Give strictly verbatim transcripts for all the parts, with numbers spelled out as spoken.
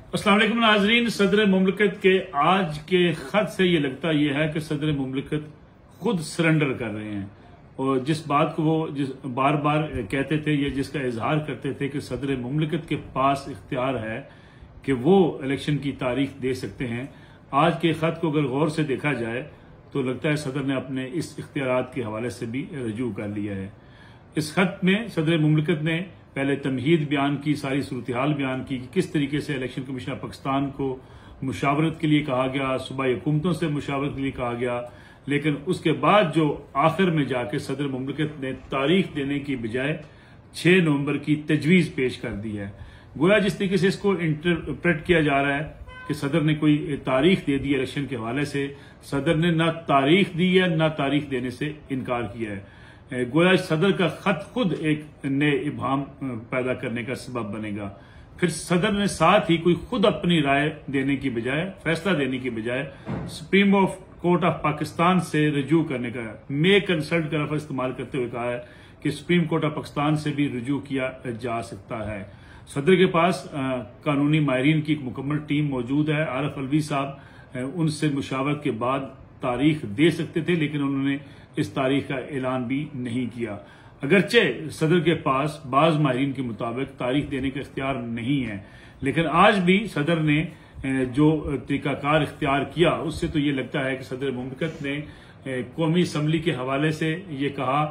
अस्सलाम वालेकुम नाजरीन। सदर मुमलिकत के आज के खत से ये लगता यह है कि सदर मुमलिकत खुद सरेंडर कर रहे हैं और जिस बात को वो जिस बार बार कहते थे या जिसका इजहार करते थे कि सदर मुमलिकत के पास इख्तियार है कि वो इलेक्शन की तारीख दे सकते हैं, आज के खत को अगर गौर से देखा जाए तो लगता है सदर ने अपने इस इख्तियारात के हवाले से भी रजू कर लिया है। इस खत में सदर मुमलिकत ने पहले तमहीद बयान की, सारी सूरत हाल बयान की कि किस तरीके से इलेक्शन कमीशन ऑफ पाकिस्तान को मुशावरत के लिए कहा गया, सूबाई हुकूमतों से मुशावरत के लिए कहा गया, लेकिन उसके बाद जो आखिर में जाके सदर मुमलिकत ने तारीख देने की बजाय छह नवंबर की तजवीज पेश कर दी है। गोया जिस तरीके से इसको इंटरप्रेट किया जा रहा है कि सदर ने कोई तारीख दे दी इलेक्शन के हवाले से, सदर ने ना तारीख दी है ना तारीख देने से इनकार किया है। गोया सदर का खत खुद एक नए इबाम पैदा करने का सबब बनेगा। फिर सदर ने साथ ही कोई खुद अपनी राय देने की बजाय, फैसला देने की बजाय सुप्रीम कोर्ट ऑफ पाकिस्तान से रजू करने का, मे कंसल्ट का लफ्ज इस्तेमाल करते हुए कहा है कि सुप्रीम कोर्ट ऑफ पाकिस्तान से भी रजू किया जा सकता है। सदर के पास आ, कानूनी माहिरीन की एक मुकम्मल टीम मौजूद है। आरिफ अलवी साहब उनसे मुशावरत के बाद तारीख दे सकते थे, लेकिन उन्होंने इस तारीख का ऐलान भी नहीं किया। अगरचे सदर के पास बाज माहिरीन के मुताबिक तारीख देने का इख्तियार नहीं है, लेकिन आज भी सदर ने जो तरीकाकार इख्तियार किया उससे तो ये लगता है कि सदर मुमलिकत ने कौमी असम्बली के हवाले से ये कहा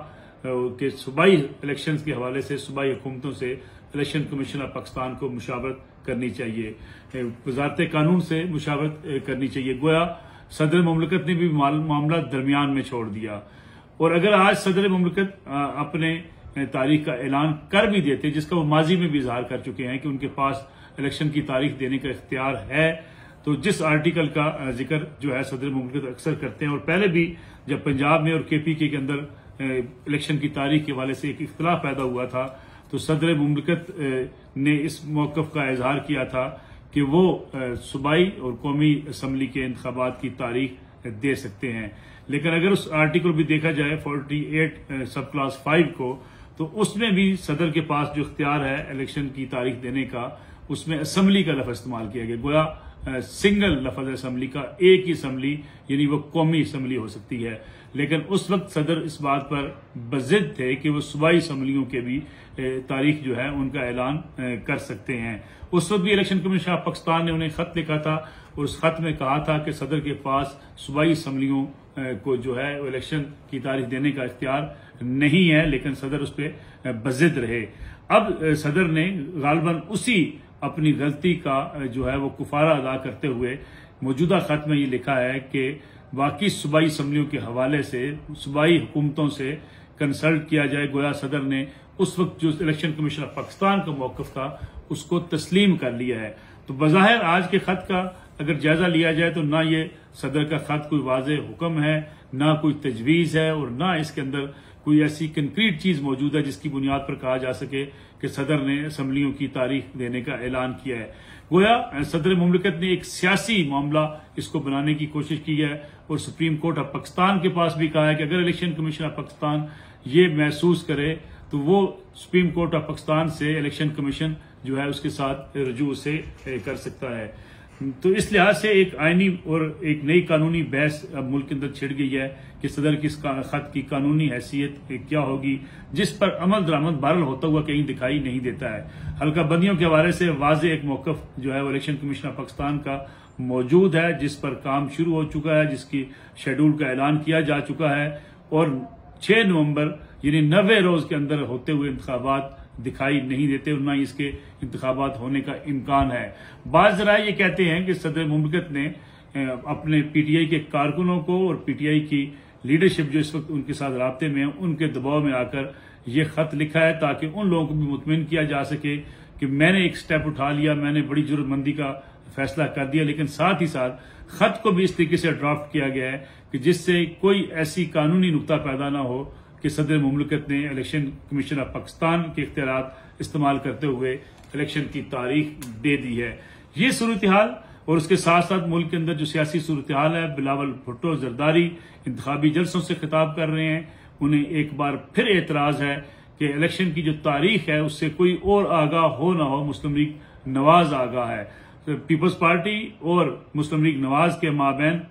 कि सूबाई इलेक्शन के हवाले से सूबाई हुकूमतों से इलेक्शन कमीशन ऑफ पाकिस्तान को मुशावरत करनी चाहिए, वजारत कानून से मुशावरत करनी चाहिए। गोया सदर मुमलिकत ने भी मामला दरमियान में छोड़ दिया। और अगर आज सदर मुमलिकत अपने तारीख का ऐलान कर भी देते, जिसका वो माजी में भी इजहार कर चुके हैं कि उनके पास इलेक्शन की तारीख देने का इख्तियार है, तो जिस आर्टिकल का जिक्र जो है सदर मुमलिकत अक्सर करते हैं, और पहले भी जब पंजाब में और के पी के के अंदर इलेक्शन की तारीख के हवाले से एक इख्तिलाफ पैदा हुआ था, तो सदर मुमलिकत ने इस मौकफ का इजहार किया था कि वो सूबाई और कौमी असम्बली के इंतखाबात की तारीख दे सकते हैं। लेकिन अगर उस आर्टिकल भी देखा जाए अड़तालीस सब क्लास फाइव को, तो उसमें भी सदर के पास जो इख्तियार है इलेक्शन की तारीख देने का, उसमें असम्बली का लफ्ज इस्तेमाल किया गया। गोया सिंगल लफ्ज असम्बली का, एक ही असम्बली यानी वो कौमी असम्बली हो सकती है। लेकिन उस वक्त सदर इस बात पर बजिद थे कि वो सूबाई असम्बलियों के भी तारीख जो है उनका ऐलान कर सकते हैं। उस वक्त भी इलेक्शन कमीशन ऑफ पाकिस्तान ने उन्हें खत लिखा था और उस खत में कहा था कि सदर के पास सूबाई असम्बलियों को जो है इलेक्शन की तारीख देने का इख्तियार नहीं है, लेकिन सदर उस पर बजिद रहे। अब सदर ने गालबन उसी अपनी गलती का जो है वो कुफारा अदा करते हुए मौजूदा खत में ये लिखा है कि बाकी सूबाई असम्बलियों के हवाले से सूबाई हुकूमतों से कंसल्ट किया जाए। गोया सदर ने उस वक्त जो इलेक्शन कमीशन ऑफ पाकिस्तान का मौकफ था उसको तस्लीम कर लिया है। तो बज़ाहिर आज के खत का अगर जायजा लिया जाए तो ना ये सदर का खत कोई वाज़ेह हुक्म है, ना कोई तजवीज है, और ना इसके अंदर कोई ऐसी कंक्रीट चीज मौजूद है जिसकी बुनियाद पर कहा जा सके कि सदर ने असम्बलियों की तारीख देने का ऐलान किया है। गोया सदर मुमलिकत ने एक सियासी मामला इसको बनाने की कोशिश की है और सुप्रीम कोर्ट ऑफ पाकिस्तान के पास भी कहा है कि अगर इलेक्शन कमीशन ऑफ पाकिस्तान ये महसूस करे तो वो सुप्रीम कोर्ट ऑफ पाकिस्तान से इलेक्शन कमीशन जो है उसके साथ रजू से कर सकता है। तो इस लिहाज से एक आईनी और एक नई कानूनी बहस अब मुल्क के अंदर छिड़ गई है कि सदर की खत की कानूनी हैसियत क्या होगी, जिस पर अमल दरामद बहरहाल होता हुआ कहीं दिखाई नहीं देता है। हल्का बंदियों के हवाले से वाज़ेह एक मौकफ जो है वो इलेक्शन कमीशन ऑफ पाकिस्तान का मौजूद है, जिस पर काम शुरू हो चुका है, जिसकी शेड्यूल का ऐलान किया जा चुका है, और छह नवंबर यानी नब्बे रोज के अंदर होते हुए इंतखाबात दिखाई नहीं देते और न ही इसके इंतखाबात होने का इम्कान है। बाज़ ज़राए ये कहते हैं कि सदर मुमलिकत ने अपने पीटीआई के कारकुनों को और पीटीआई की लीडरशिप जो इस वक्त उनके साथ राब्ते में है उनके दबाव में आकर ये खत लिखा है ताकि उन लोगों को भी मुतमिन किया जा सके कि मैंने एक स्टेप उठा लिया, मैंने बड़ी जुर्मंदी का फैसला कर दिया। लेकिन साथ ही साथ खत को भी इस तरीके से ड्राफ्ट किया गया है कि जिससे कोई ऐसी कानूनी नुक्ता पैदा ना हो कि सदर मुमलिकत ने इलेक्शन कमीशन ऑफ पाकिस्तान के इख्तियारात इस्तेमाल करते हुए इलेक्शन की तारीख दे दी है। ये सूरत हाल और उसके साथ साथ मुल्क के अंदर जो सियासी सूरत हाल है, बिलावल भुट्टो जरदारी इंतखाबी जलसों से खिताब कर रहे हैं, उन्हें एक बार फिर एतराज है कि इलेक्शन की जो तारीख है उससे कोई और आगाह हो ना हो, मुस्लिम लीग नवाज आगाह है। पीपल्स पार्टी और मुस्लिम लीग नवाज के माबैन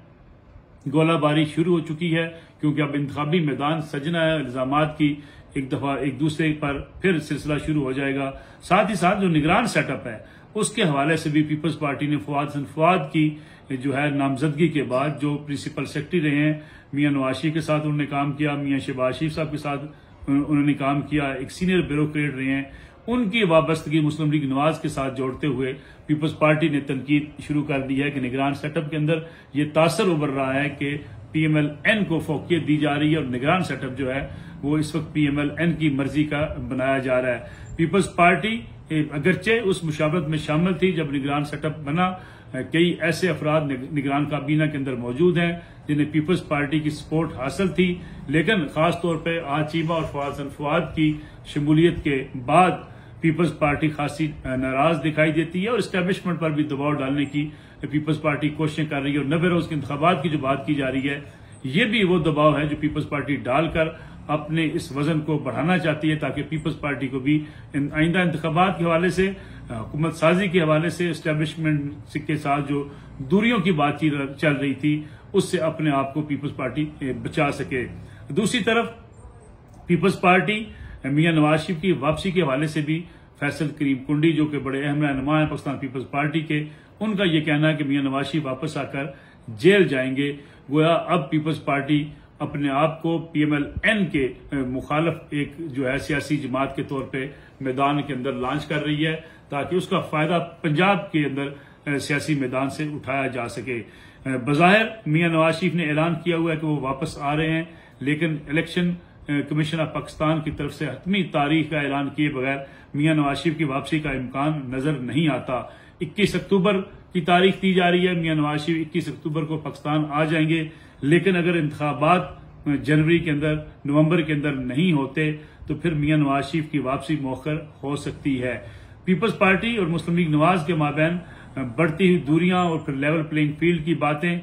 गोलाबारी शुरू हो चुकी है, क्योंकि अब इंतखाबी मैदान सजना है। इल्जामात की एक दफा एक दूसरे पर फिर सिलसिला शुरू हो जाएगा। साथ ही साथ जो निगरान सेटअप है उसके हवाले से भी पीपल्स पार्टी ने फवाद हसन फवाद की जो है नामजदगी के बाद जो प्रिंसिपल सेक्रेटरी रहे हैं, मियां नवाशी के साथ उन्होंने काम किया, मियां शहबाज शरीफ साहब के साथ उन्होंने काम किया, एक सीनियर ब्यूरोक्रेट रहे हैं, उनकी वाबस्तगी मुस्लिम लीग नवाज के साथ जोड़ते हुए पीपल्स पार्टी ने तनकीद शुरू कर दी है कि निगरान सेटअप के अंदर ये तासर उभर रहा है कि पीएमएल एन को फोकियत दी जा रही है और निगरान सेटअप जो है वो इस वक्त पीएमएल एन की मर्जी का बनाया जा रहा है। पीपल्स पार्टी अगरचे उस मुशावरत में शामिल थी जब निगरान सेटअप बना, कई ऐसे अफराद निगरान काबीना के अंदर मौजूद हैं जिन्हें पीपल्स पार्टी की सपोर्ट हासिल थी, लेकिन खासतौर पर आज चीमा और फवाद हसन फवाद की शमूलियत के बाद पीपल्स पार्टी खासी नाराज दिखाई देती है और एस्टेब्लिशमेंट पर भी दबाव डालने की पीपल्स पार्टी कोशिशें कर रही है। और नबे रोज के इंतखाबात की जो बात की जा रही है, ये भी वो दबाव है जो पीपल्स पार्टी डालकर अपने इस वजन को बढ़ाना चाहती है, ताकि पीपल्स पार्टी को भी आइंदा इंतखाबात के हवाले से, हुकूमत साजी के हवाले से, एस्टेब्लिशमेंट के साथ जो दूरियों की बातचीत चल रही थी उससे अपने आप को पीपल्स पार्टी बचा सके। दूसरी तरफ पीपल्स पार्टी मियां नवाज शरीफ की वापसी के हवाले से भी फैसल करीम कुंडी जो कि बड़े अहम रहनुमा हैं पाकिस्तान पीपल्स पार्टी के, उनका यह कहना है कि मियां नवाज शरीफ वापस आकर जेल जाएंगे। गोया अब पीपल्स पार्टी अपने आप को पीएमएल एन के मुखालफ एक जो है सियासी जमात के तौर पे मैदान के अंदर लॉन्च कर रही है, ताकि उसका फायदा पंजाब के अंदर सियासी मैदान से उठाया जा सके। बज़ाहिर मियां नवाज शरीफ ने ऐलान किया हुआ है कि वो वापस आ रहे हैं, लेकिन इलेक्शन कमीशन ऑफ पाकिस्तान की तरफ से हतमी तारीख का ऐलान किए बगैर मियां नवाज शरीफ की वापसी का इम्कान नजर नहीं आता। इक्कीस अक्टूबर की तारीख दी जा रही है, मियां नवाज शरीफ इक्कीस अक्टूबर को पाकिस्तान आ जाएंगे, लेकिन अगर इंतखाबात जनवरी के अंदर, नवंबर के अंदर नहीं होते तो फिर मियां नवाज शरीफ की वापसी मौखर हो सकती है। पीपल्स पार्टी और मुस्लिम लीग नवाज के माबैन बढ़ती हुई दूरियां और फिर लेवल प्लेइंग फील्ड की बातें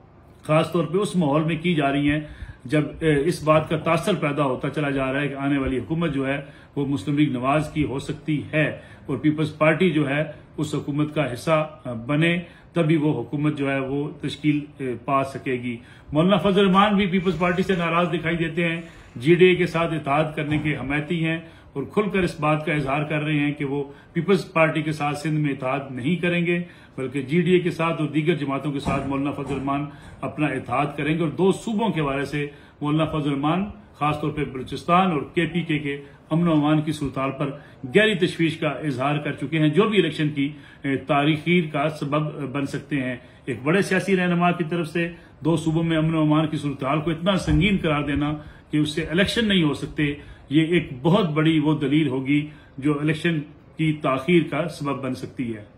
खासतौर पर उस माहौल में की जा रही हैं जब इस बात का तासर पैदा होता चला जा रहा है कि आने वाली हुकूमत जो है वो मुस्लिम लीग नवाज की हो सकती है और पीपल्स पार्टी जो है उस हुकूमत का हिस्सा बने, तभी वो हुकूमत जो है वो तश्कील पा सकेगी। मौलाना फजल रहमान भी पीपल्स पार्टी से नाराज दिखाई देते हैं, जीडीए के साथ इत्तेहाद करने के हमायती हैं और खुलकर इस बात का इजहार कर रहे हैं कि वो पीपल्स पार्टी के साथ सिंध में इत्तेहाद नहीं करेंगे, बल्कि जीडीए के साथ और दीगर जमातों के साथ मौलाना फजल रहमान अपना इत्तेहाद करेंगे। और दो सूबों के हवाले से मौलाना फजल रहमान खासतौर पर बलूचिस्तान और केपीके के अमन अमान की सूरत पर गहरी तशवीश का इजहार कर चुके हैं, जो भी इलेक्शन की तारीखीर का सबब बन सकते हैं। एक बड़े सियासी रहनुमा की तरफ से दो सूबों में अमन अमान की सूरत हाल को इतना संगीन करार देना कि उससे इलेक्शन नहीं हो सकते, ये एक बहुत बड़ी वो दलील होगी जो इलेक्शन की ताखीर का सबब बन सकती है।